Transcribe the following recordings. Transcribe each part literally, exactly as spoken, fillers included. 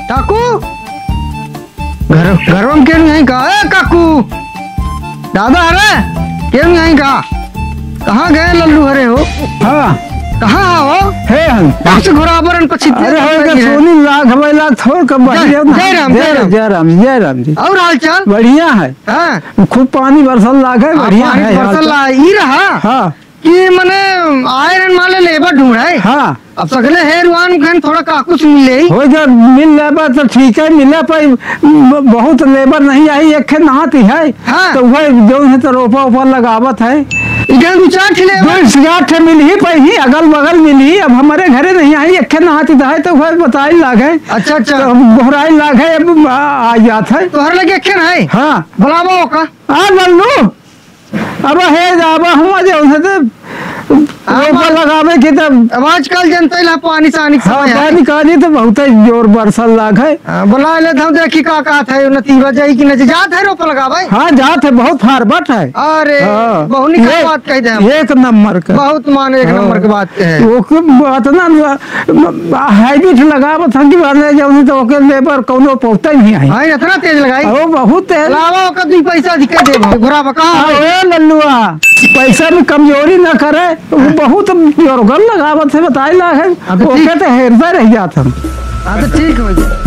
काकू घर घर में क्यों नहीं का? ए काकू दादा अरे क्यों नहीं का? कहाँ गए लल्लू हरे हो? हाँ कहाँ हो? है हम आपसे घोराबरन पछित अरे हो का सोनी लाख हवाई लाख थोड़ कब बढ़ जाओ। जय राम जय राम जय राम जय राम जी। और हाल चाल बढ़िया है। हाँ खूब पानी बरसल लाख है। बढ़िया है बरसल ही रहा। हाँ कि मने आयरन माले लेबर ढूंढ है। हाँ अब सगले हेरवान घन थोड़ा काकू से मिले हो जब मिल लेबर तो ठीक है मिला पर बहुत लेबर नहीं आई एक नहाती है। हाँ। तो वह जो है तो रोपा उपा लगावत है। इधर दो चार ठेले दो मिल ही पर ही अगल बगल मिल ही। अब हमारे घरे नहीं आई एक नहाती है तो वह बताई लाग है। अच्छा अच्छा दोहराई लाग है अब आ जाता है। तोहर लगे अखेन है। हाँ बुलावा का हाँ लल्लू अब है अब हम जो रोपा लगावे की तब अब आजकल जनता ला पानी सानी हाँ पानी काजी तो बहुत जोर बरसल लाग है। बुला ले हम देखी का का था नतीबा जाई कि न जात है रोपा लगावे। हाँ जात है बहुत फारबट है। अरे बहुत ही बात कह दे एक नंबर का बहुत माने एक नंबर की बात है। वो बात ना हाइब्रिड लगावत हम की वाले जो तो ओके लेबर कोनो पहुंचता नहीं है। हां इतना तेज लगाई ओ बहुत तेज लावा का दो पैसा दिखे दे घोरा बका। ए लल्लुआ पैसा में कमजोरी ना करे बहुत जोरगल लगावत है बताई ला है। ओके तो हेरता रह जात हम। हां तो ठीक हो गया।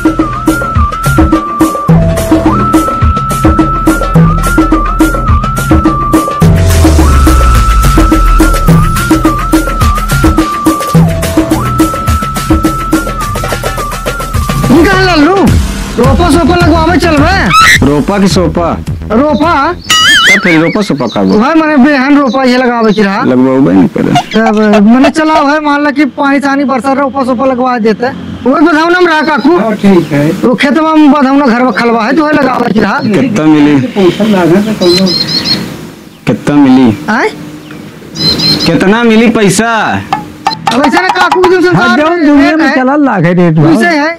रोपा सोपा लगवावे चलबे। रोपा की सोपा रोपा तब फिर रोपा सोपा का भाई माने बेहन रोपा ये लगावे की रहा लगवावे नहीं पड़े। तब माने चलाओ है मान ला कि पानी सानी बरसा रोपा सोपा लगवा देते। वो बधावना में रहा काकू। हां ठीक है वो खेतवा में बधावना घर में खलवा है तो है लगावे की रहा। कितना मिली कितना मिली हैं कितना मिली पैसा? अब ऐसा ना काकू जो संसार में दुनिया में चला लाख है रेट कैसे है?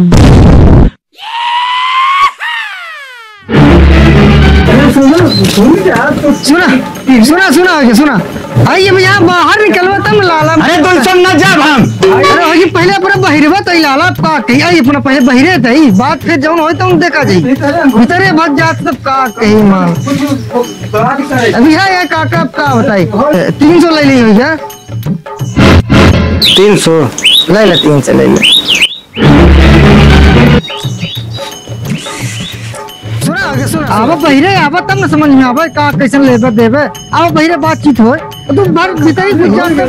सुना सुना सुना आगे सुना आइए भैया बाहर निकलवा तब लाला। अरे तुम सब न जा हम। अरे हो पहले अपना बहिरवा तो लाला का कही आई अपना पहले बहिरे तई बात फिर जौन होय तो देखा जाई भीतरे भग जात सब का कही मां। अभी है ये काका का बताई तीन सौ ले ली भैया। तीन सौ ले ले तीन सौ ले ले। सुना आगे सुना अब बहिरे अब तब न समझ में आवे का कैसन लेबर देवे। अब बहिरे बातचीत होय तो भर भीतर ही घुस जान।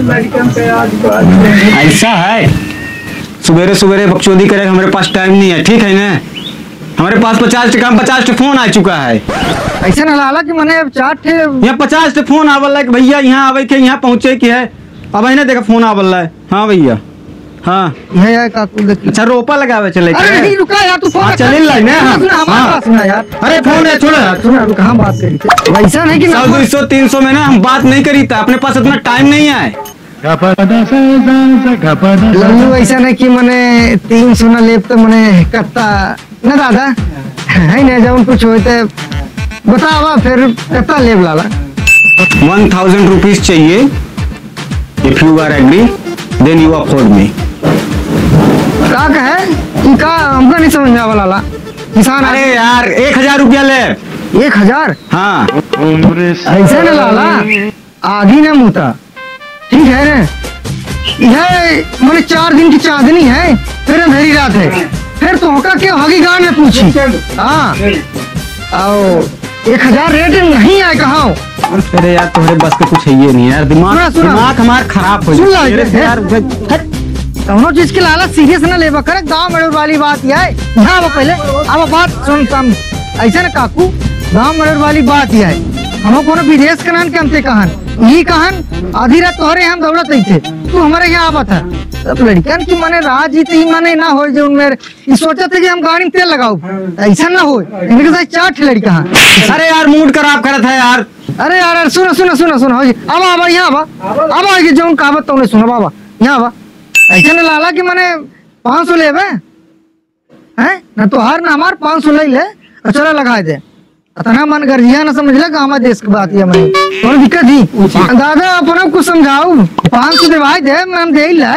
ऐसा है सुबेरे सुबेरे बकचोदी करे हमारे पास टाइम नहीं है ठीक है ना। हमारे पास पचास टका पचास टे फोन आ चुका है। ऐसा न लाला कि मने चार टे यहाँ पचास टे फोन आवल है भैया यहाँ आवे के यहाँ पहुँचे के है। अब है ना देखा फोन आवल है। हाँ भैया हाँ है यार काकू देख। अच्छा रोपा लगावे चले अरे नहीं रुका यार तू फोन चले लाइन है। हाँ सुना यार अरे फोन है छोड़ सुना कहाँ बात करी वैसा नहीं कि सौ दो सौ तीन सौ में ना हम बात नहीं करी था अपने पास इतना टाइम नहीं है। लल्लू ऐसा नहीं कि मने तीन सौ न लेप तो मने कत्ता न दादा है ना जब कुछ होते बतावा फिर कत्ता लेप लाला। वन थाउजेंड रुपीज चाहिए if you are agree then you afford me. का है कि का हमको नहीं समझ में आवा लाला किसान। अरे यार एक हजार रुपया ले। एक हजार हाँ ऐसे न लाला आधी न मुता ठीक है ना। यह मैंने चार दिन की चांदनी है फिर अंधेरी रात है फिर तो होका क्या होगी गांव में पूछी। हाँ आओ एक हजार रेट नहीं आए कहा। अरे यार तुम्हारे बस का कुछ है ये नहीं यार दिमाग दिमाग हमारा खराब हो जाए। दोनों चीज के लाला सीरियस ना लेवा करे गाँव मड़ोर वाली बात ये है। हाँ पहले अब बात सुन कम ऐसा ना काकू गाँव मड़ोर वाली ये है। हम कोनो विदेश का नाम के हमसे कहन ये कहन आधी रात तोहरे हम दौड़त नहीं थे तू हमारे यहाँ आवत है। तब लड़कन की माने राजी ही माने ना हो जो मेरे सोचा थे कि हम गाड़ी में तेल लगाओ ऐसा ना हो इनके साथ चार लड़का। अरे यार मूड खराब करत है यार। अरे यार सुनो सुनो सुनो सुनो अब आवा यहाँ आवा अब आगे जो कहावत तुमने सुना बाबा यहाँ आवा ऐसा ना लाला कि मैंने पाँच सौ ले हैं ना तो हर ना हमार पाँच सौ ले ले चलो लगा दे अतना मन गर्जिया ना समझ लगा हमारे देश की बात है मैं और दिक्कत ही दादा अपना कुछ समझाओ पाँच सौ दिवाई दे मैं दे ही लाए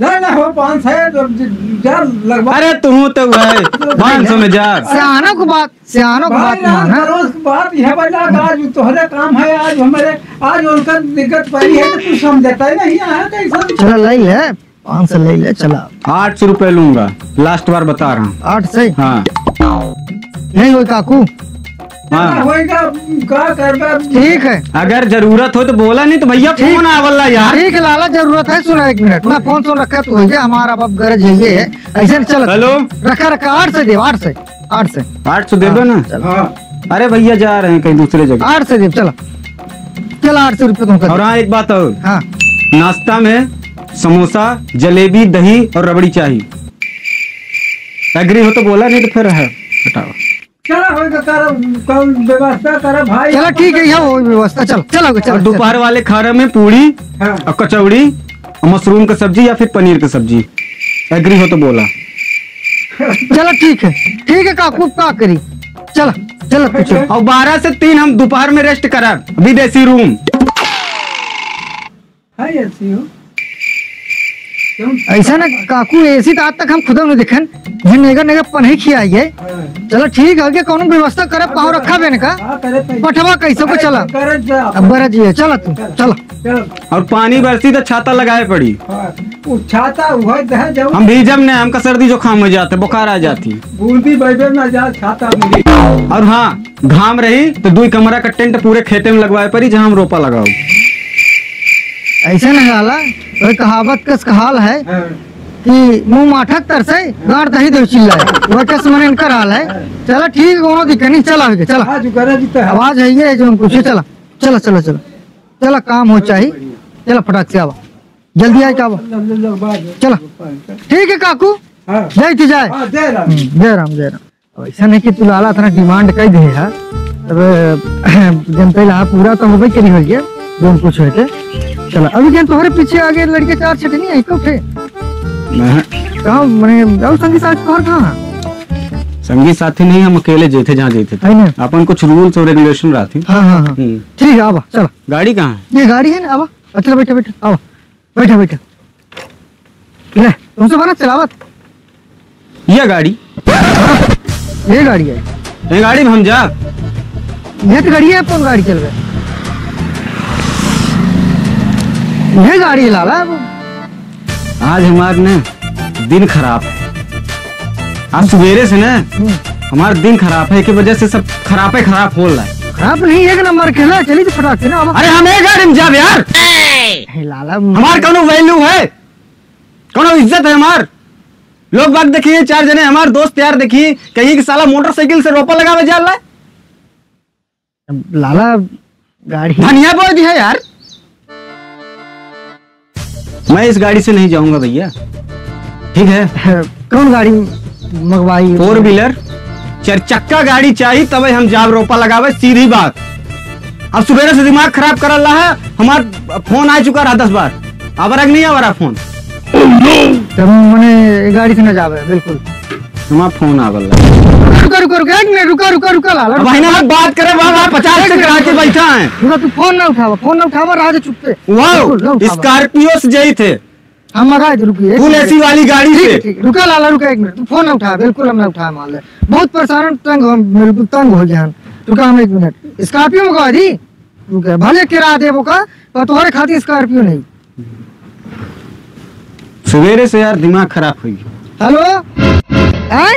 ना ना हो पाँच है तो जा लगभग। अरे तू तो है पाँच सौ में जा। सियानों को बात सियानों को बात माना। बात यह बता आज तुम्हारा काम है, आज हमारे आज उनका दिक्कत पड़ी है तो कुछ समझता ही नहीं है कैसा। चला ले ले पाँच सौ ले ले चला। आठ सौ रुपए लूंगा, लास्ट बार बता रहा हूँ। आठ से हाँ नहीं हो काकू। हाँ होएगा क्या करबा। ठीक है अगर जरूरत हो तो बोला, नहीं तो भैया फोन आवला यार। ठीक है लाला जरूरत है। सुना एक मिनट मैं फोन सुन रखा तो है हमारा अब गरज है ये है ऐसे चल। हेलो रखा रखा आठ से दे आठ से आठ से आठ सौ दे दो ना। हाँ अरे भैया जा रहे हैं कहीं दूसरे जगह। आठ से दे चला चला आठ सौ रुपये तुमको। और हाँ एक बात और, हाँ नाश्ता में समोसा जलेबी दही और रबड़ी चाहिए। एग्री हो तो बोला, नहीं तो फिर है हटाओ। चला होएगा कर कौन व्यवस्था करे भाई। चला ठीक है यहाँ वो व्यवस्था चलो चलो और चलो। दोपहर वाले खाने में पूड़ी हाँ। और कचौड़ी और मशरूम की सब्जी या फिर पनीर की सब्जी। एग्री हो तो बोला। चलो ठीक है ठीक है काकू का करी। चलो चलो तू चलो। और बारह से तीन हम दोपहर में रेस्ट करा विदेशी रूम। है ऐसी हो ऐसा ना काकू ऐसी तो आज तक हम खुद नहीं दिखन जिन नेगर नेगर पन्ही खियाई है। चलो ठीक है आगे कौन व्यवस्था करे पाँव रखा बेन का हाँ करे पैसे। पठवा कैसे को चला करे जा। अब बरा जी है चला तू चलो। चल और पानी बरसी तो छाता लगाए पड़ी। हाँ, वो छाता हुआ है जाओ हम भीजम ने हमका सर्दी जुकाम हो जाते, बुखार आ जाती। बूंदी बैठे ना जा छाता मिली। और हाँ घाम रही तो दो कमरा का टेंट पूरे खेते में लगवाए पड़ी जहाँ हम रोपा लगाओ। ऐसे न लाला वही कहावत कस कहाल है हाँ। कि मुंह माठक तरसे गाड़ दही दे चिल्लाए वह कस मन इनकर हाल है। चलो ठीक कोनो दिक्कत नहीं चला आगे चला। आज करे जी तो है। आवाज है ये जो हम पूछे चला चलो चलो चलो चलो काम हो चाहिए। चलो फटाक से आवा जल्दी आए का आवा चलो। ठीक है काकू हाँ जय थी जाए। हाँ, दे रहा। जय राम जय राम। ऐसा नहीं कि तू लाला इतना डिमांड कर दे है तब जनता ला पूरा तो होबे करी हो गया जो कुछ हुए थे। चलो अभी क्या तुम्हारे पीछे आगे लड़के चार छठे नहीं आई कब थे कहाँ मैंने और संगी साथ कहाँ कहाँ संगी साथी नहीं, हम अकेले जेते जहाँ जेते थे। है ना। अपन कुछ रूल्स और रेगुलेशन रहती। हाँ हाँ हाँ हम्म। ठीक है आवा चलो। गाड़ी कहाँ है? ये गाड़ी है ना आवा अच्छा बैठा बैठा आवा बैठा बैठा ले तुमसे बना चलावत ये गाड़ी ये गाड़ी है। ये गाड़ी में हम जा। ये तो गाड़ी है कौन गाड़ी चल रहा ये गाड़ी है लाला वो। आज हमारे ने दिन खराब है। आज सवेरे से ना हमारा दिन खराब है की वजह से सब खराब खराब हो रहा है। खराब नहीं एक नंबर के ना चली तो फटाक से ना आवा। अरे हम एक गाड़ी में जा यार। हे लाला हमार कोनो वैल्यू है, कोनो इज्जत है हमार। लोग बात देखिए चार जने हमारे दोस्त यार देखिए कहीं कि साला मोटरसाइकिल से रोपा लगावे जा रहा है। लाला गाड़ी धनिया बोझ है यार। मैं इस गाड़ी से नहीं जाऊंगा भैया, ठीक है। कौन गाड़ी मंगवाई? फोर व्हीलर चार चक्का गाड़ी चाहिए तब हम जाब रोपा लगावे, सीधी बात। अब सुबह से दिमाग खराब कर रहा है। हमारा फोन आ चुका रहा दस बार, अब नहीं आ रहा फोन। तब मैंने गाड़ी से न जावे बिल्कुल। हमारा फोन आ रहा। रुका रुका रुका एक मिनट रुका रुका रुका लाला भाई ना बात करे बाबा पचास से करा के बैठा है। रुका तू फोन ना उठावा फोन ना उठावा राज चुप से। वाह स्कॉर्पियो से जाई थे हम राज रुकिए फुल एसी वाली गाड़ी ठीक है, से। ठीक है। रुका लाला रुका एक मिनट तू फोन ना उठा बिल्कुल हम ना उठा मान ले बहुत परेशान तंग हम बिल्कुल तंग हो गया हम। रुका हम एक मिनट स्कॉर्पियो मंगवा दी रुका भले किराया देबो का पर तुम्हारे खातिर स्कॉर्पियो नहीं। सवेरे से यार दिमाग खराब हुई। हेलो आय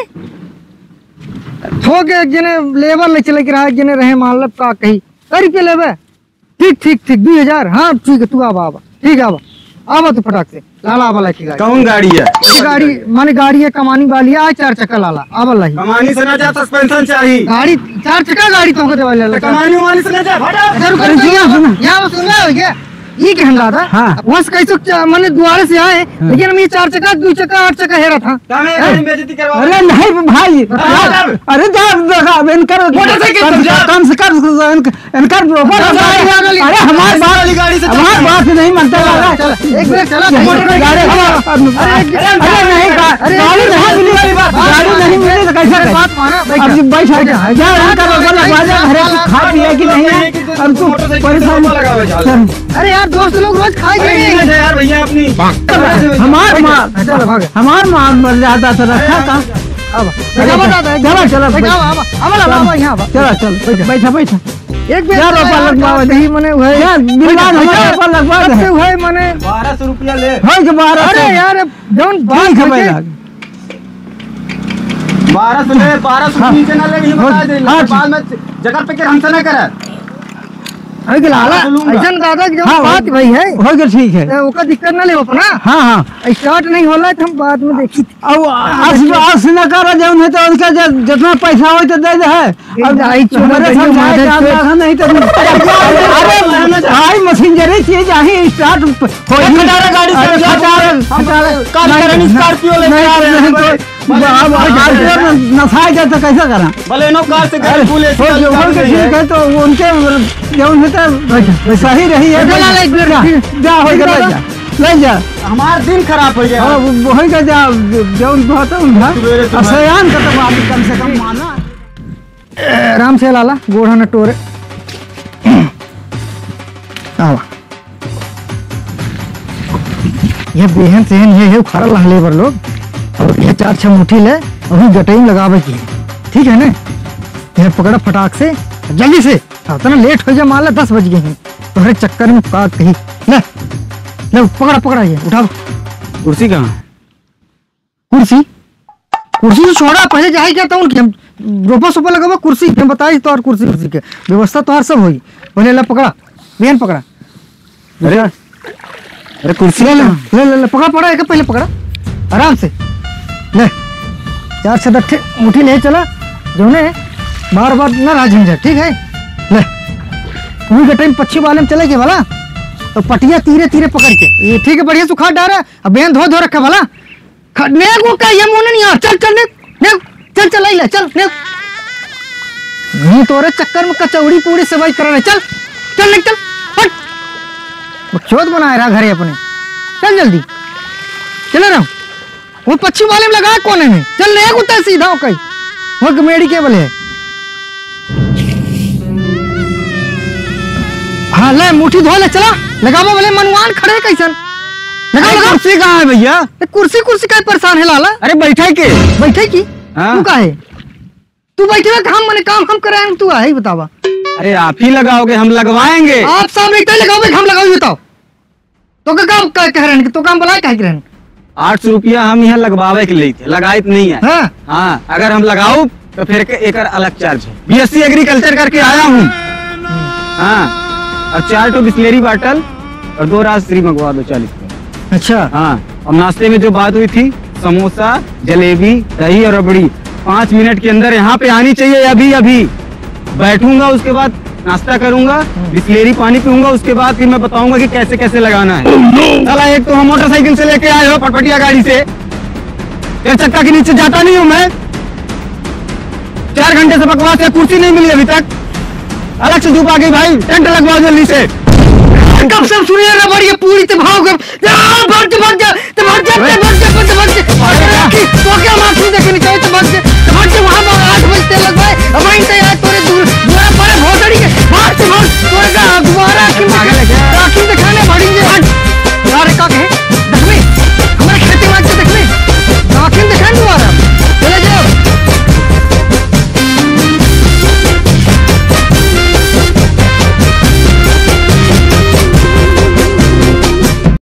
ठोक एक जने लेबर ले चले रहा एक जने रहे मान लब का कही कर पे लेबे ठीक ठीक ठीक दो हजार हाँ ठीक है तू आवा आवा ठीक है आवा आवा तू फटाक से लाला आवा लाठी गाड़ी। कौन गाड़ी है? ये गाड़ी माने गाड़ी है कमानी वाली है चार चक्का लाला आवा लाही कमानी से ना जा सस्पेंशन चाहिए। गाड़ी चार चक्का गाड़ी तो देवा लाला कमानी वाली से ना जा फटा। अच्छा रुको सुना सुना यहाँ सुना हो गया ये कहन रहा था हाँ। वहाँ से कैसे मैंने द्वारे से आए लेकिन हम ये चार चक्का दो चक्का आठ चक्का हेरा था। बेइज्जती करवा। अरे नहीं भाई अरे जा देखा इनकर मोटरसाइकिल से जा। कम से कम इनकर इनकर ऊपर अरे हमारी बात वाली गाड़ी से हमारी बात नहीं मानता लाला एक मिनट चला गाड़ी अरे नहीं गाड़ी नहीं मिली वाली बात गाड़ी नहीं मिली तो कैसे करे? बात माना अब बैठ जा जा इनका ऊपर लगवा जा घरे खा पिया कि नहीं है अब तू परेशान अरे यार यार दोस्त लोग रोज खाए अरे जाएंगे। इज्जत है यार भैया अपनी। हमार माँ चलो भाग हमार माँ मर्यादा से रखा था। अब चलो दादा चलो, चलो, बैठो अब अब अब यहाँ अब। चलो चलो बैठा बैठा एक बेर यार रोपा लगवाओ दही मने वही यार बिलवान हमारे ऊपर लगवा दे सबसे वही मने बारह सौ रुपया ले। हो के बारह अरे यार जौन बात ठीक है होके- भाई बारह सौ ले, बारह सौ हाँ। नीचे ना ले, ये बता दे। हाँ, बाद में जगह पे के हमसे ना करे। अरे कि लाला बोलूंगा। ऐसा दादा की जब हाँ, बात भाई है हो गया ठीक है। तो ओका दिक्कत ना ले अपना हाँ हाँ स्टार्ट नहीं होला तो हम बाद में देखी अब आज आज न कर जौन है तो उनका ज- जितना पैसा हो तो दे दे है अब आई चोर हमारे गई समझाए मदद काम से। रखा नहीं तो अरे भाई मशीनरी चीज आही स्टार्ट हो खटारा गाड़ी से अरे जा। खटारा खटारा काल करनी स्कॉर्पियो ले नहीं जा रहे हैं नहीं तो अब आज नफा जाए तो कैसा करा बलेनो कार से अरे घर फूले हो गया, हो गया, ठीक है तो उनके जौन है तो सही रही है चला ला एक बेर, जा फिर- जा हो गया ले जा ले जा हमारा दिन खराब हो गया। हाँ, वो हो गया जा जौन बहुत उनका सवेरे सुबह। सयान का तो बात कम से कम माना आराम से लाला गोढ़ा न टोरे आवा ये बेहन सेहन ये है खड़ा ला लेबर लोग और ये चार छह मुट्ठी ले अभी गटई में लगावे की ठीक है ना ये पकड़ा फटाक से जल्दी से इतना लेट हो जाए मान ला दस बज गए हैं तुम्हारे चक्कर में का कहीं ले ले पकड़ा पकड़ा ये उठाओ कुर्सी कहाँ है? कुर्सी कुर्सी तो छोड़ा पहले जाए क्या था उनकी हम रोपा सोपा लगावा कुर्सी हम बताई तो और कुर्सी कुर्सी के व्यवस्था तो हर सब होई पहले ला पकड़ा बेहन पकड़ा अरे अरे कुर्सी ले ले ले ले, ले पकड़ा पकड़ा एक पहले पकड़ा आराम से ले चार से दट्ठे मुट्ठी ले चला जो ने बार बार न राझंझट ठीक है ले उन्हीं के टाइम पक्षी वाले में चले गए भला तो पटिया तीरे तीरे पकड़ के ये ठीक है बढ़िया सुखा डारा अब बेहन धो धो रखा भला ने को का ये मुन नहीं आ चल चल ने ने चल चल आई ले चल ने नहीं तोरे चक्कर में कचौड़ी पूरी सवाई करना चल चल निकल हट चौथ बनाए रहा घरे अपने चल जल्दी चले रहा वो पक्षी वाले में लगा कोने में चल ले कुत्ता सीधा हो कहीं वो कमेडी केबल है हाँ ले मुट्ठी धो ले चला लगावा बोले मनवान खड़े कैसन लगा लगा कुर्सी कहाँ है भैया? ए, कुर्सी कुर्सी का परेशान है लाला अरे बैठे के बैठे की हाँ। तू का है तू बैठे हुए काम मने काम हम कराएंगे तू है बतावा अरे आप ही लगाओगे, हम लगवाएंगे। आप सामने इतना लगाओगे हम लगाओ बताओ तो का काम का कह रहे हैं तो काम बुलाए कह रहे हैं आठ सौ रुपया हम यहाँ लगवावे के लिए थे, लगाए तो नहीं है। हाँ हाँ, अगर हम लगाओ तो फिर के एक अलग चार्ज है। बीएससी एग्रीकल्चर करके आया हूँ। हाँ, और चार टो बिस्लेरी बाटल और दो राजश्री मंगवा दो चालीस का। अच्छा हाँ, और नाश्ते में जो बात हुई थी समोसा जलेबी दही और रबड़ी पाँच मिनट के अंदर यहाँ पे आनी चाहिए। अभी अभी बैठूंगा, उसके बाद नाश्ता करूंगा, बिस्लेरी पानी पीऊंगा, उसके बाद फिर मैं बताऊंगा कि कैसे कैसे लगाना है। चला एक तो हम मोटरसाइकिल से लेके आए हो पटपटिया गाड़ी से, चार चक्का के नीचे जाता नहीं हूँ मैं। चार घंटे से बकवास है, कुर्सी नहीं मिली अभी तक। अलग से धूप आ गई भाई, टेंट लगवाओ जल्दी से। कब सब सुनिए ना बड़ी पूरी ते भाव के भाग जा भाग जा ते भाग जा ते भाग जा ते भाग जा तो क्या माफी देके निकले ते भाग जा ते भाग जा वहां आठ बजते लगवाए अब वहीं से यार